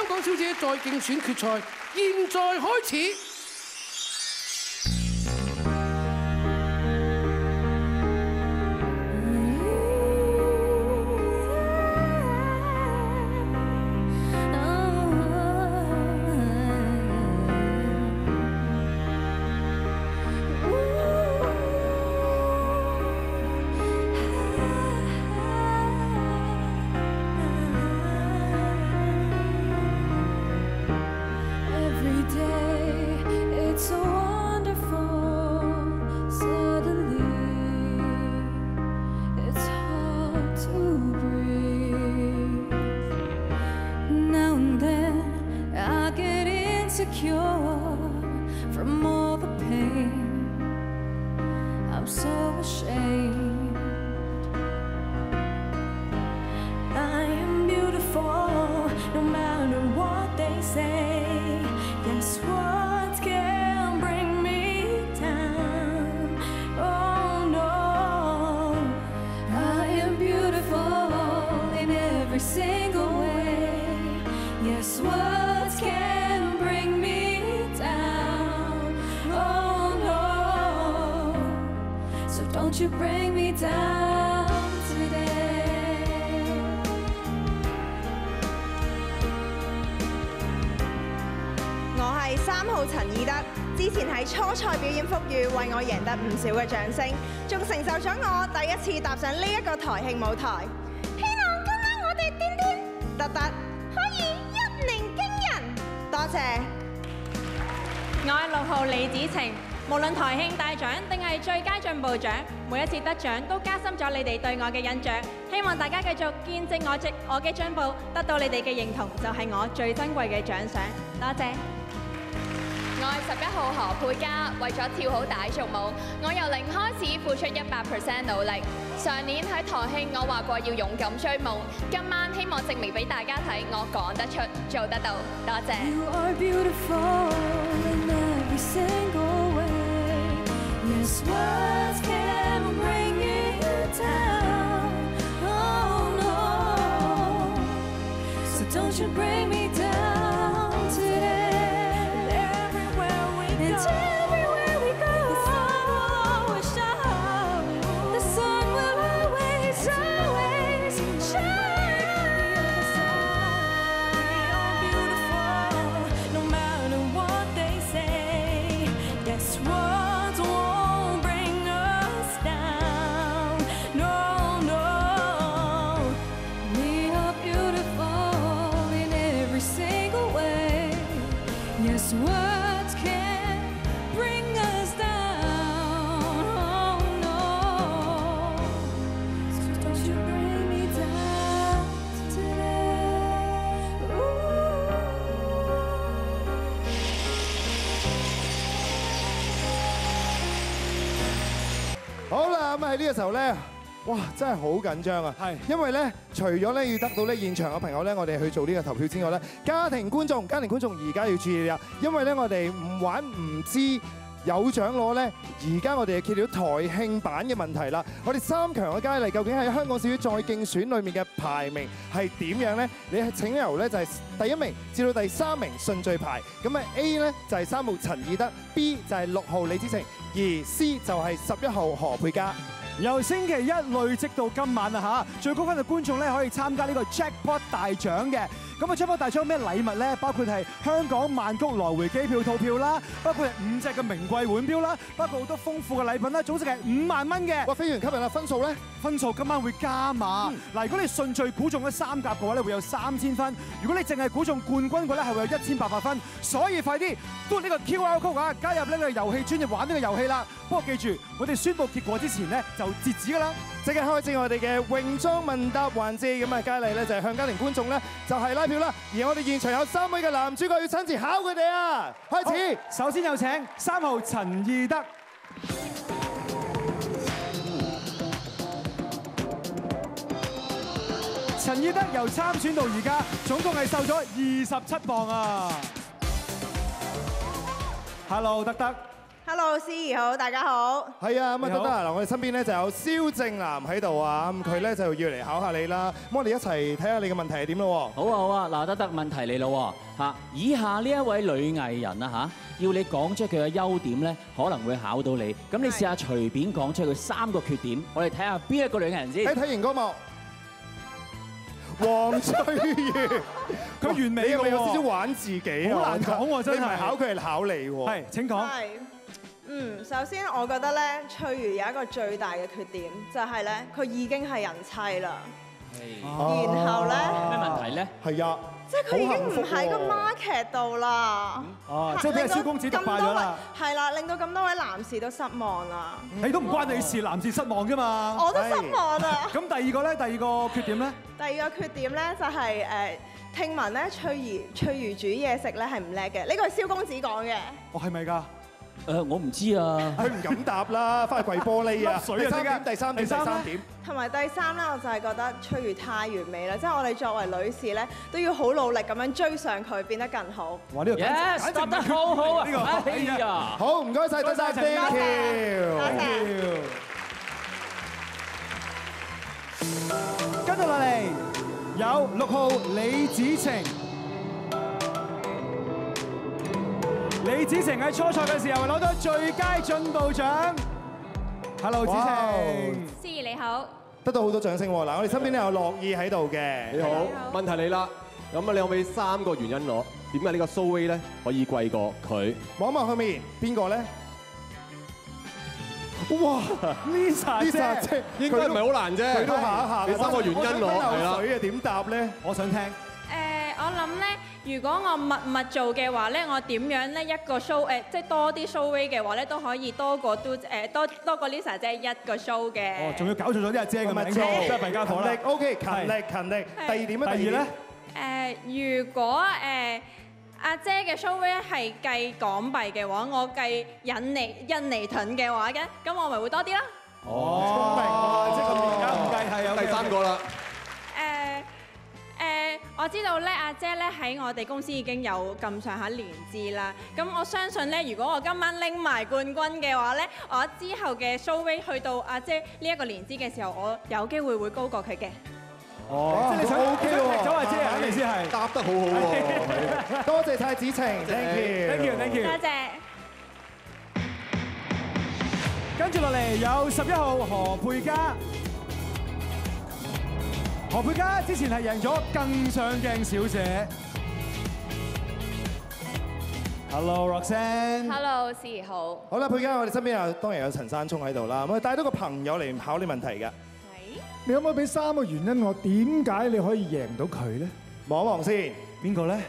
香港小姐再競選決賽，現在開始。 唔少嘅掌聲，仲承受咗我第一次踏上呢一個台慶舞台。希望今晚我哋癲癲突突可以一鳴驚人。多謝。 我係6號李子晴，無論台慶大獎定係最佳進步獎，每一次得獎都加深咗你哋對我嘅印象。希望大家繼續見證我嘅進步，得到你哋嘅認同，就係我最珍貴嘅獎賞。多謝。 我係11號何佩嘉，為咗跳好大族舞，我由零開始付出100% 努力。上年喺台慶我話過要勇敢追夢，今晚希望證明俾大家睇，我講得出，做得到。多謝。You are beautiful in every single way. Yes, words can bring you down. Oh no, so don't you bring me down today. Everywhere we go, the sun will always shine. The sun will always, always shine. We are beautiful, no matter what they say. Yes, words won't bring us down. No, no. We are beautiful in every single way. Yes, words. 好啦，咁喺呢個時候咧，哇，真係好緊張啊！係，因為咧，除咗咧要得到咧現場嘅朋友咧，我哋去做呢個投票之外咧，家庭觀眾而家要注意啦，因為咧我哋唔玩唔知有獎攞咧，而家我哋係揭曉台慶版嘅問題啦。我哋3強嘅佳麗究竟喺香港小姐再競選裏面嘅排名係點樣咧？你係請由咧就係第1名至到第3名順序排。咁啊 A 咧就係3號陳以德 ，B 就係6號李子晴，而 C 就係11號何佩嘉。 由星期一累積到今晚啊嚇，最高分嘅觀眾咧可以參加呢個 Jackpot 大獎嘅。咁啊 Jackpot 大獎有咩禮物咧？包括係香港曼谷來回機票套票啦，包括係5隻嘅名貴腕錶啦，包括好多豐富嘅禮品啦，總值係5萬蚊嘅。哇，非常吸引啊！分數咧？分數今晚會加碼。嗱，如果你順序估中咗3甲嘅話咧，會有3000分；如果你淨係估中冠軍嘅話咧，係會有1800分。所以快啲嘟呢個 QR code 啊，加入呢個遊戲專頁玩呢個遊戲啦。不過記住，我哋宣佈結果之前咧就截止㗎啦。即刻開始我哋嘅泳裝問答環節，咁啊佳麗咧就係向家庭觀眾咧就係拉票啦，而我哋現場有3位嘅男主角要親自考佢哋啊！開始，首先有請3號陳義德。陳義德由參選到而家，總共係瘦咗27磅啊 ！Hello， 德德。 Hello， 司儀好，大家好。 係啊，咁啊，得嗱，我哋身邊咧就有蕭正楠喺度啊，咁佢咧就要嚟考下你啦。咁我哋一齊睇下你嘅問題係點咯。 好啊好啊，嗱得問題嚟咯嚇，以下呢一位女藝人啊嚇，要你講出佢嘅優點咧，可能會考到你。咁你試下隨便講出佢3個缺點，我哋睇下邊一個女藝人先。 睇熒光幕。黃翠如， 佢完美嘅喎， 有少少玩自己啊！ 好難講喎，真係。 你唔係考佢係考你喎。 係，請講。 係，首先我覺得咧，翠如有一個最大嘅缺點，就係咧，佢已經係人妻啦。然後咧， 咩問題咧？ 係啊， 即係佢已經唔喺個 market 度啦。 哦，即係俾蕭公子打敗咗啦。 係啦，令到咁多位男士都失望啦。 你都唔關你事，男士失望啫嘛。 我都失望啊。 咁第二個咧，第二個缺點咧？ 第二個缺點咧就係聽聞咧翠如煮嘢食咧係唔叻嘅，呢個係蕭公子講嘅。 哦，係咪㗎？ 我唔知啊。 佢唔敢答啦，翻去跪玻璃啊！第三點。 同埋第三咧，我就係覺得翠如太完美啦，即係我哋作為女士咧，都要好努力咁樣追上佢，變得更好。 哇！呢個答得好好啊！ 呢個哎呀， 好唔該晒，多謝 Thank you。 跟住落嚟有6號李子晴。李子晴喺初賽嘅時候攞到最佳進步獎。Hello， 子晴。 司儀你好。 得到好多掌聲喎！嗱，我哋身邊咧有樂意喺度嘅。 你好，問題嚟啦。咁啊，你可唔可以3個原因攞？點解呢個蘇威咧可以貴過佢？ 望一望後面邊個咧？哇 ！Lisa 姐應該唔係好難啫。 佢都下一下。 你3個原因攞係啦。 水啊點答咧？ 我想聽。 我諗咧，如果我密做嘅話咧，我點樣咧一個 show 即係多啲 show way 嘅話咧，都可以多過多過 Lisa 姐一個 show 嘅。 哦，仲要搞錯咗啲阿姐嘅名，真係弊家伙啦。 OK， 勤力。第二點咧？ 第二咧？ 如果阿姐嘅 show way 係計港幣嘅話，我計印尼盾嘅話嘅，咁我咪會多啲啦。 哦，即係咁而家唔計係有第3個啦。 我知道咧，阿姐咧喺我哋公司已經有咁上下年資啦。咁我相信咧，如果我今晚拎埋冠軍嘅話咧，我之後嘅 show way 去到阿姐呢一個年資嘅時候，我有機會會高過佢嘅。 哦，即係你想 OK 喎，走阿姐肯定先係答得好好喎。 多謝晒子晴 ，thank you。 多謝。 跟住落嚟有11號何佩嘉。何佩嘉之前係贏咗更上鏡小姐。Hello Roxanne。 Hello， 司儀好。 好啦，佩嘉，我哋身邊當然有陳山聰喺度啦，咁啊帶多個朋友嚟考你問題㗎。 你可唔可以俾3個原因我？點解你可以贏到佢咧？ 望一望先， 邊個咧？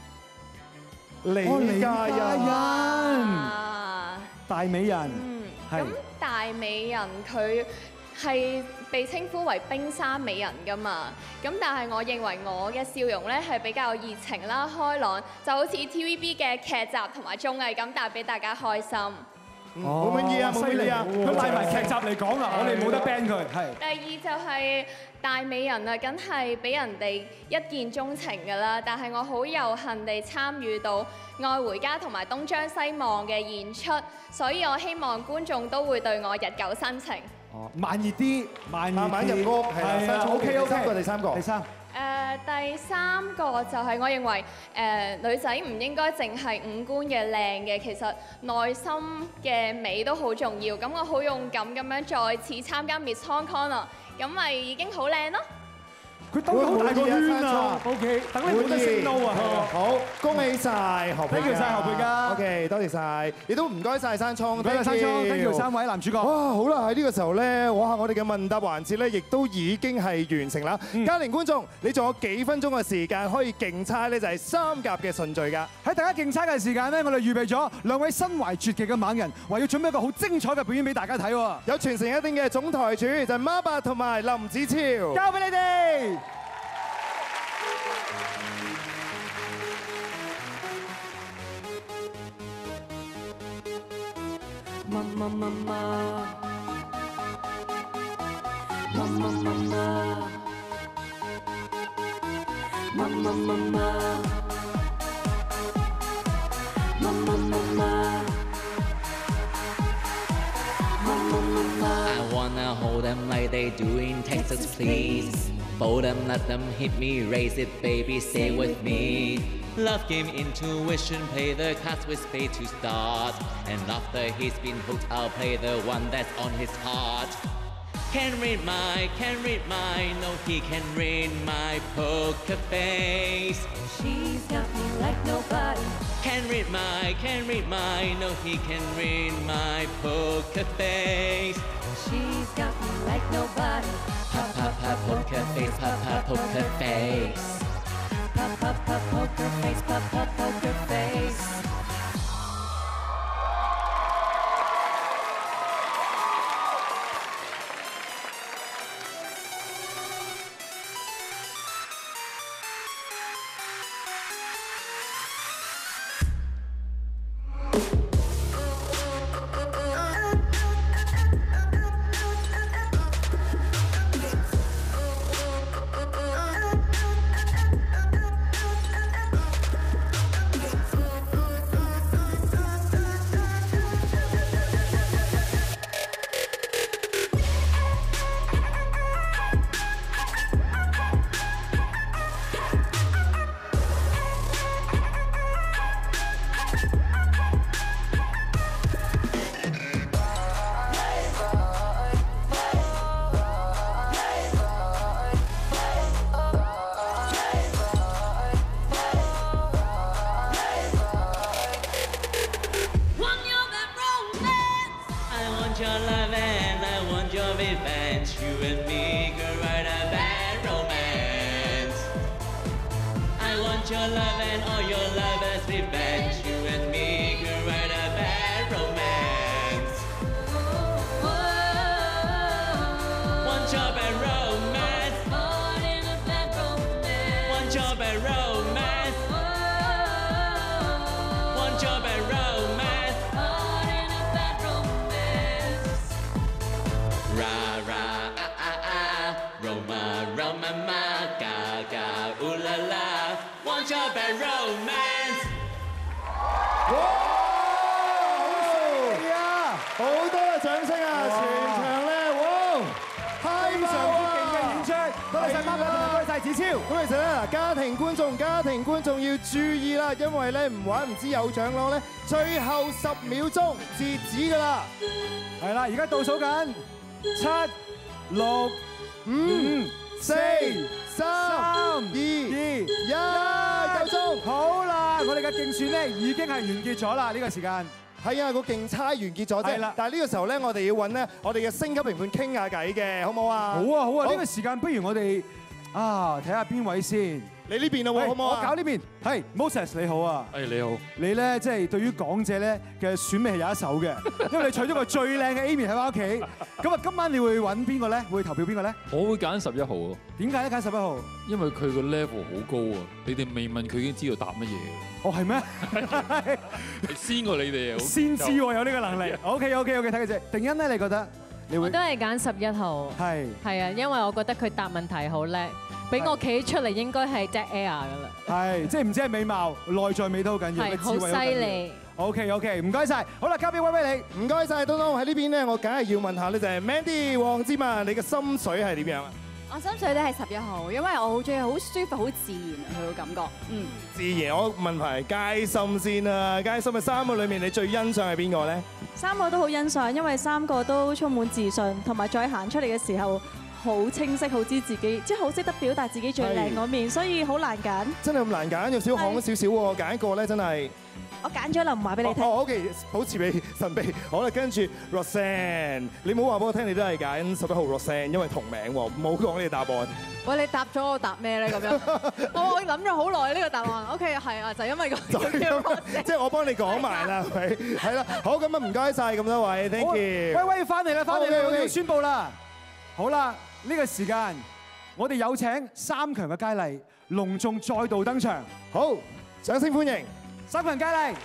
李嘉欣。 大美人。 咁大美人佢係被稱呼為冰山美人㗎嘛，咁但係我認為我嘅笑容咧係比較熱情啦、開朗，就好似 TVB 嘅劇集同埋綜藝咁帶俾大家開心。 好滿意啊！ 犀利啊！佢帶埋劇集嚟講啦，我哋冇得 ban 佢。係。 第二就係大美人啊，梗係俾人哋一見鍾情㗎啦，但係我好有幸地參與到《愛回家》同埋《東張西望》嘅演出，所以我希望觀眾都會對我日久生情。 哦，慢熱啲，慢入屋，係啊 ，OK， 第三個。 第三個就係我認為女仔唔應該淨係五官嘅靚嘅，其實內心嘅美都好重要。咁我好勇敢咁樣再次參加 Miss Hong Kong 啦，咁咪已經好靚咯。 佢兜咗好大個圈啊 ！OK， 等你冇得 say no 啊！ 好，恭喜晒何佩嘉， 多謝晒何佩嘉。 OK， 多謝晒，亦都唔該晒山聰， 唔該晒山聰，跟住3位男主角。 哇，好啦，喺呢個時候咧，哇，我哋嘅問答環節咧，亦都已經係完成啦。家庭觀眾，你仲有幾分鐘嘅時間可以競猜咧，就係3甲嘅順序㗎。 喺大家競猜嘅時間咧，我哋預備咗2位身懷絕技嘅猛人，話要準備一個好精彩嘅表演俾大家睇喎。 有傳承一定嘅總台主就係孖八同埋林子超， 交俾你哋。 they doing? Texas, please. Fold them, let them hit me. Raise it, baby, stay with me. Love game, intuition, play the cards with spade to start. And after he's been hooked, I'll play the one that's on his heart. Can read my, no, he can read my poker face. She's got me like nobody. Can read my, no, he can read my poker face. She's got me like nobody. Pop, pop, pop, poker face, pop, pop, poker face. Pop, pop, pop, poker face, pop, pop, poker face. 家庭觀眾要注意啦，因為咧唔玩唔知有獎攞咧，最後10秒鐘截止㗎啦。 係啦，而家倒數緊，7、6、5、4、3、2、1，夠鐘。好啦，我哋嘅競選咧已經係完結咗啦，呢個時間。 係啊，個競猜完結咗啫。但係呢個時候咧，我哋要揾咧我哋嘅星級評判傾下偈嘅，好唔好啊？ 好啊，好啊，呢個時間不如我哋睇下邊位先。你呢邊啊喎，好唔好啊？我搞呢邊。係 Moses 你好啊。係你好。你咧即係對於港姐咧嘅選美係有一手嘅，因為你娶咗個最靚嘅 Amy 喺翻屋企。咁啊，今晚你會揾邊個咧？會投票邊個咧？ 我會揀11號喎。 點解咧揀11號？ 因為佢個 level 好高啊！你哋未問佢已經知道答乜嘢。 哦，係咩？ 先過你哋啊！ 先知喎，有呢個能力。OK，睇佢隻。定欣咧，你覺得？ 我都係揀11號。係啊，因為我覺得佢答問題好叻。俾我企出嚟應該係 dead air 噶啦。係， 即係唔止係美貌，內在美都好緊要， 好犀利。 OK，唔該晒。好啦，交俾威威你。 唔該晒，東東喺呢邊咧，我梗係要問下咧，就係 Mandy 黃之曼，你嘅心水係點樣啊？ 我心水咧係11號，因為我好中意好舒服、好自然佢個感覺。 自然，我問題佳心先啦。佳心嘅3個裏面，你最欣賞係邊個咧 ？3個都好欣賞，因為3個都充滿自信，同埋再行出嚟嘅時候，好清晰，好知自己，即係好識得表達自己最靚嗰面，所以好難揀。真係咁難揀，有少行少少喎，揀一個咧真係。我揀咗啦，唔話俾你聽。 OK， 保持俾神秘。好啦，跟住 Rosanne， 你唔好話俾我聽，你都係揀11號 Rosanne， 因為同名喎，唔好講呢個答案。 喂，你答咗我答咩咧？咁樣，我諗咗好耐呢個答案。OK， 係啊，就因為個即係我幫你講埋啦，係咪？係啦，好咁啊，唔該晒咁多位 ，thank you。 威威翻嚟啦，我哋要宣佈啦。好啦，呢個時間我哋有請3強嘅佳麗隆重再度登場。 好，掌聲歡迎 3強佳麗。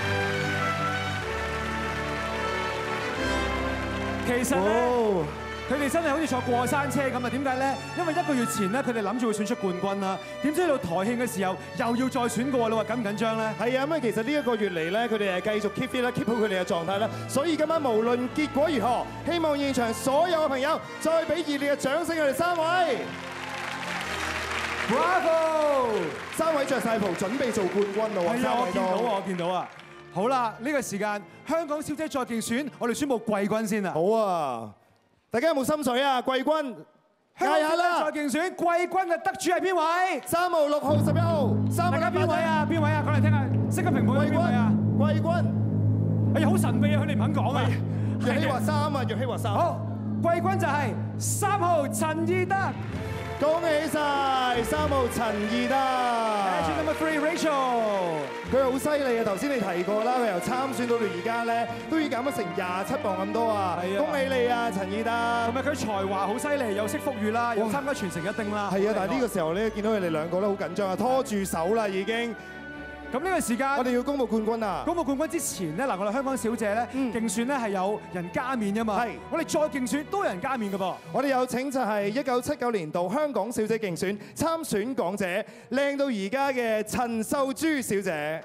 其實咧， 佢哋真係好似坐過山車咁啊！點解咧？因為1個月前咧，佢哋諗住會選出冠軍啦。點知到台慶嘅時候又要再選過，你話緊唔緊張咧？ 係啊，咁啊其實呢1個月嚟咧，佢哋係繼續 keep fit 啦，keep 好佢哋嘅狀態啦。所以今晚無論結果如何，希望現場所有嘅朋友再俾熱烈嘅掌聲佢哋3位。Bravo！ 3位着晒袍，準備做冠軍咯喎！ 係啊，我見到啊！好啦，呢個時間香港小姐再競選，我哋宣布季軍先啦。 好啊！大家有冇心水啊？季軍嗌下啦！ 再競選季軍嘅得主係邊位 ？3號、6號、11號，3位。 大家邊位啊？邊位啊？講嚟聽下，識得評判邊位啊？ 季軍。 哎呀，好神秘啊！佢哋唔肯講啊。 若曦話3啊，若曦話3。好， 季軍就係3號陳義德。 恭喜晒3號陳義德。 Number 3 Rachel， 佢好犀利啊！頭先你提過啦，佢由參選到而家咧，都已經減咗成27磅咁多啊！恭喜你啊，陳義德！ 同埋佢才華好犀利，又識腹語啦，又參加全城一叮啦。 係啊，但係呢個時候咧，見到佢哋兩個都好緊張啊，拖住手啦已經。 咁呢個時間， 我哋要公布冠軍啊！ 公布冠軍之前咧，嗱，我哋香港小姐咧競選咧係有人加冕㗎嘛。係，我哋再競選都有人加冕㗎噃。我哋有請就係1979年度香港小姐競選參選港姐，靚到而家嘅陳秀珠小姐。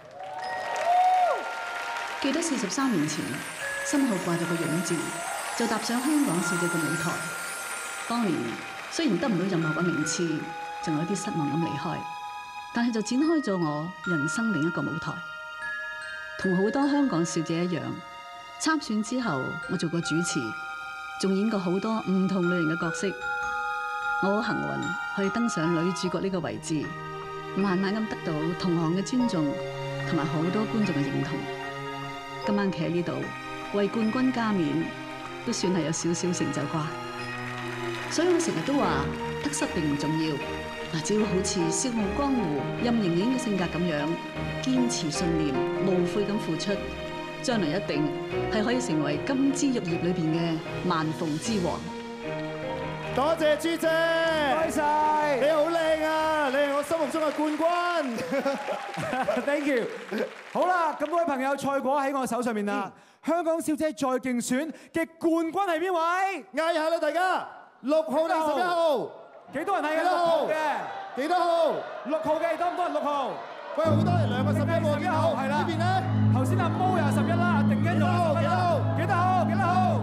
記得43年前，身後掛咗個勇字，就踏上香港小姐嘅舞台。當年雖然得唔到任何嘅名次，仲有啲失望咁離開。但係就展開咗我人生另一個舞台，同好多香港小姐一樣，參選之後我做過主持，仲演過好多唔同類型嘅角色。我好幸運可以登上女主角呢個位置，慢慢咁得到同行嘅尊重，同埋好多觀眾嘅認同。今晚企喺呢度為冠軍加冕，都算係有少少成就啩。所以我成日都話得失並唔重要。嗱，只要好似《笑傲江湖》任盈盈嘅性格咁樣，堅持信念，無悔咁付出，將來一定係可以成為金枝玉葉裏邊嘅萬鳳之王。 多謝朱姐，多謝晒，你好靚啊，你係我心目中嘅冠軍。 Thank you。好啦，咁各位朋友，賽果喺我手上面啦。香港小姐再競選嘅冠軍係邊位？ 嗌下啦，大家！6號定11號？ 幾多人係嘅 ？6號嘅，幾多號 ？6號嘅，多唔多人6號？ 喂，好多人，2個11號，幾多號？係啦。呢邊咧？頭先阿毛又11啦，定欣又11啦。幾多號？幾多號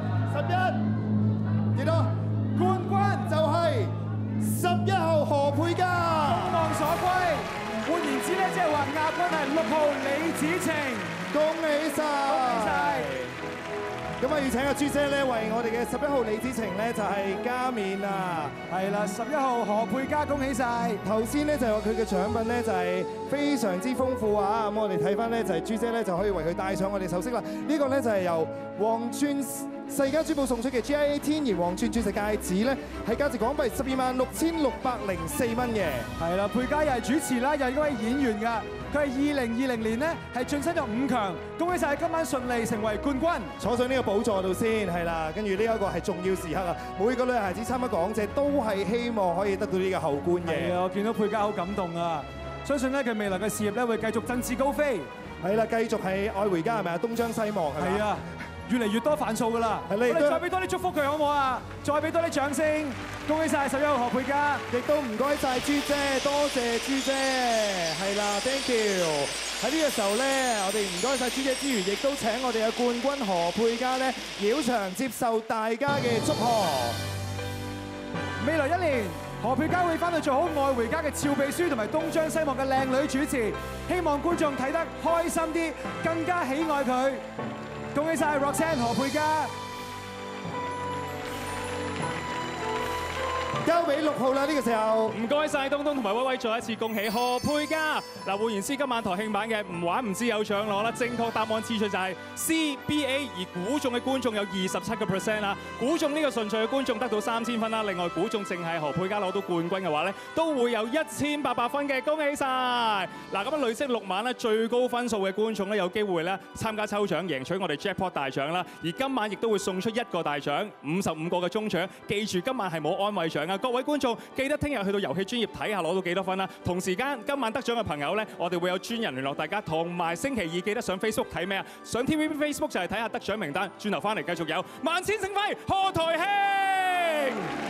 ？11。幾多？冠軍就係11號何佩嘉。眾望所歸。換言之咧，即係話亞軍係6號李芷晴。恭喜晒！恭喜晒！咁啊，要請阿朱姐咧，為我哋嘅11號李芷晴咧就係加冕啊！係啦，11號何佩嘉，恭喜晒！頭先咧就話佢嘅獎品咧就係非常之豐富啊！咁我哋睇翻咧就係朱姐咧就可以為佢戴上我哋首飾啦。呢個咧就係由黃鑽世家珠寶送出嘅 GIA 天然黃鑽鑽石戒指咧，係價值港幣126604蚊嘅。係啦，佩嘉又係主持啦，又係一位演員㗎。佢係2020年咧係晉身咗5強，恭喜晒今晚順利成為冠軍，坐上呢個寶座度先，係啦。跟住呢一個係重要時刻啊！每個女孩子參加港姐都係希望可以得到呢個后冠嘅。係啊，我見到佩嘉好感動啊！相信咧佢未來嘅事業咧會繼續振翅高飛。係啦，繼續係愛回家係咪啊？東張西望係咪？係啊。越嚟越多犯數㗎啦！我哋再俾多啲祝福佢好唔好啊？再俾多啲掌聲，恭喜晒11號何佩嘉，亦都唔該晒朱姐，多謝朱姐，係啦 ，thank you。喺呢個時候咧，我哋唔該晒朱姐之餘，亦都請我哋嘅冠軍何佩嘉咧繞場接受大家嘅祝賀。未來1年，何佩嘉會翻去做好愛回家嘅俏秘書同埋東張西望嘅靚女主持，希望觀眾睇得開心啲，更加喜愛佢。恭喜晒 Roxanne 何佩嘉，交俾6號啦！呢個時候， 唔該晒東東同埋威威，再一次恭喜何佩嘉。嗱，換言之，今晚台慶版嘅唔玩唔知有獎攞啦。正確答案次序就係 CBA， 而估中嘅觀眾有27%啦。估中呢個順序嘅觀眾得到3000分啦。另外估中淨係何佩嘉攞到冠軍嘅話咧，都會有1800分嘅，恭喜晒！嗱，咁樣累積6晚咧最高分數嘅觀眾咧有機會咧參加抽獎，贏取我哋 Jackpot 大獎啦。而今晚亦都會送出1個大獎，55個嘅中獎。記住今晚係冇安慰獎啊！各位觀眾記得聽日去到遊戲專頁睇下攞到幾多分啦。同時間今晚得獎嘅朋友咧，我哋會有專人聯絡大家。同埋星期2記得上 Facebook 睇咩啊？上 TVB Facebook 就係睇下得獎名單。轉頭翻嚟繼續有萬千盛輝賀台慶。 慶。